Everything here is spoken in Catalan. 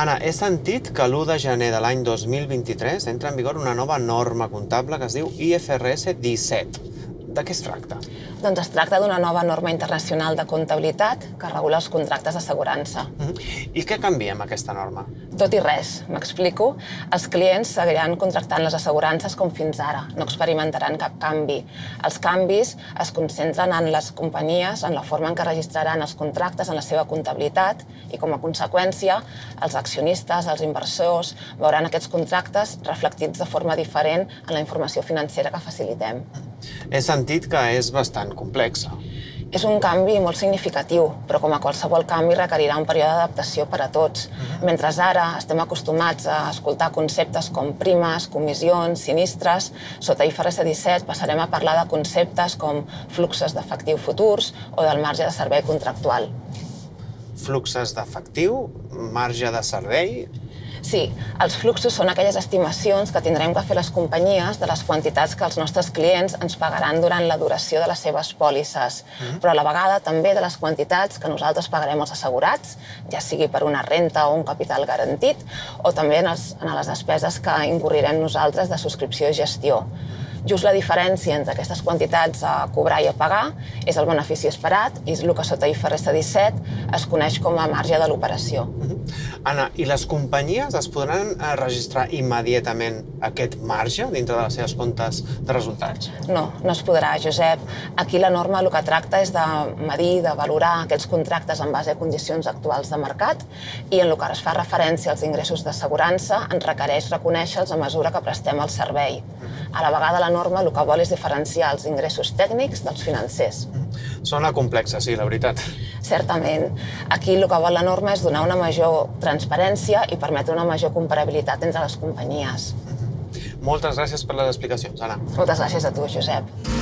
Anna, he sentit que l'1 de gener de l'any 2023 entra en vigor una nova norma comptable que es diu IFRS 17. De què es tracta? Doncs es tracta d'una nova norma internacional de comptabilitat que regula els contractes d'assegurança. I què canvia amb aquesta norma? Tot i res, m'explico. Els clients seguiran contractant les assegurances com fins ara, no experimentaran cap canvi. Els canvis es concentren en les companyies, en la forma en què registraran els contractes en la seva comptabilitat i, com a conseqüència, els accionistes, els inversors, veuran aquests contractes reflectits de forma diferent en la informació financera que facilitem. He sentit que és bastant complexa. És un canvi molt significatiu, però com a qualsevol canvi requerirà un període d'adaptació per a tots. Mentre ara estem acostumats a escoltar conceptes com primes, comissions, sinistres, sota IFRS 17 passarem a parlar de conceptes com fluxos d'efectiu futurs o del marge de servei contractual. Fluxos d'efectiu, marge de servei... Sí, els fluxos són aquelles estimacions que tindrem que fer les companyies de les quantitats que els nostres clients ens pagaran durant la duració de les seves pòlisses, però a la vegada també de les quantitats que nosaltres pagarem als assegurats, ja sigui per una renta o un capital garantit, o també en les despeses que incorrirem nosaltres de subscripció i gestió. Just la diferència entre aquestes quantitats a cobrar i a pagar és el benefici esperat i és el que sota IFRS 17 es coneix com a marge de l'operació. Anna, i les companyies es podran registrar immediatament aquest marge dintre de les seves comptes de resultats? No, no es podrà, Josep. Aquí la norma el que tracta és de medir, de valorar aquests contractes en base a condicions actuals de mercat i en el que es fa referència als ingressos d'assegurança ens requereix reconèixer-los a mesura que prestem el servei. A la vegada, la norma el que vol és diferenciar els ingressos tècnics dels financers. Sona complexa, sí, la veritat. Certament. Aquí el que vol la norma és donar una major transparència i permetre una major comparabilitat entre les companyies. Moltes gràcies per les explicacions, Anna. Moltes gràcies a tu, Josep.